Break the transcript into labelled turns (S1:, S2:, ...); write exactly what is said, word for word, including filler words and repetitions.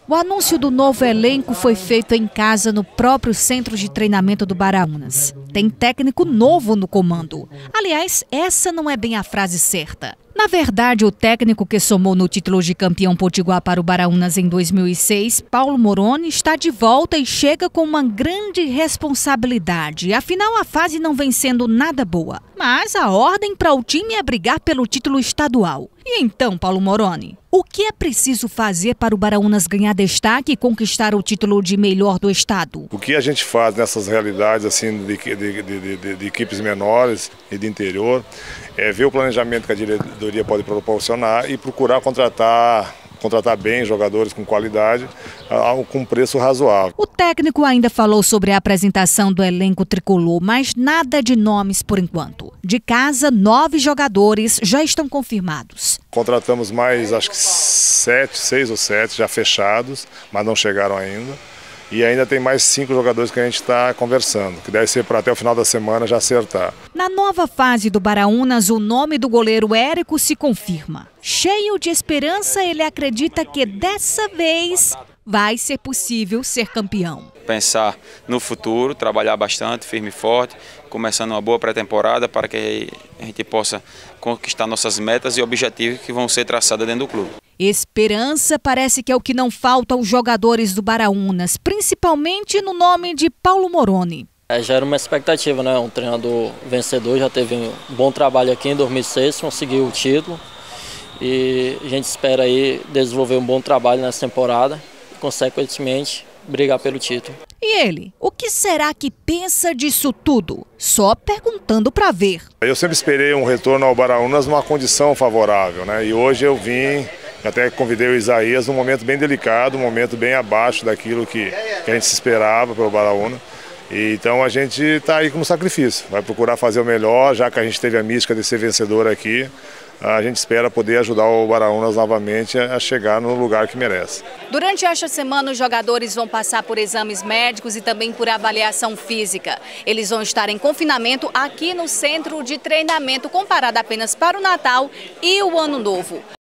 S1: O anúncio do novo elenco foi feito em casa no próprio centro de treinamento do Baraunas. Tem técnico novo no comando. Aliás, essa não é bem a frase certa. Na verdade, o técnico que somou no título de campeão potiguar para o Baraunas em dois mil e seis, Paulo Moroni, está de volta e chega com uma grande responsabilidade. Afinal, a fase não vem sendo nada boa. Mas a ordem para o time é brigar pelo título estadual. E então, Paulo Moroni, o que é preciso fazer para o Baraunas ganhar destaque e conquistar o título de melhor do estado?
S2: O que a gente faz nessas realidades assim de, de, de, de, de equipes menores e de interior é ver o planejamento que a diretoria pode proporcionar e procurar contratar contratar bem jogadores com qualidade, com preço razoável.
S1: O técnico ainda falou sobre a apresentação do elenco tricolor, mas nada de nomes por enquanto. De casa, nove jogadores já estão confirmados.
S2: Contratamos mais, acho que sete, seis ou sete já fechados, mas não chegaram ainda. E ainda tem mais cinco jogadores que a gente está conversando, que deve ser para até o final da semana já acertar.
S1: Na nova fase do Baraunas, o nome do goleiro Érico se confirma. Cheio de esperança, ele acredita que dessa vez vai ser possível ser campeão.
S3: Pensar no futuro, trabalhar bastante, firme e forte, começando uma boa pré-temporada para que a gente possa conquistar nossas metas e objetivos que vão ser traçados dentro do clube.
S1: Esperança parece que é o que não falta aos jogadores do Baraunas, principalmente no nome de Paulo Moroni.
S4: É, já era uma expectativa, né? Um treinador vencedor, já teve um bom trabalho aqui em dois mil e seis, conseguiu o título. E a gente espera aí desenvolver um bom trabalho nessa temporada e, consequentemente, brigar pelo título.
S1: E ele? O que será que pensa disso tudo? Só perguntando para ver.
S2: Eu sempre esperei um retorno ao Baraunas numa condição favorável, né? E hoje eu vim, até convidei o Isaías num momento bem delicado, um momento bem abaixo daquilo que, que a gente se esperava pelo Baraunas. E, então a gente está aí como sacrifício, vai procurar fazer o melhor, já que a gente teve a mística de ser vencedor aqui. A gente espera poder ajudar o Baraunas novamente a chegar no lugar que merece.
S5: Durante esta semana, os jogadores vão passar por exames médicos e também por avaliação física. Eles vão estar em confinamento aqui no centro de treinamento, comparado apenas para o Natal e o Ano Novo.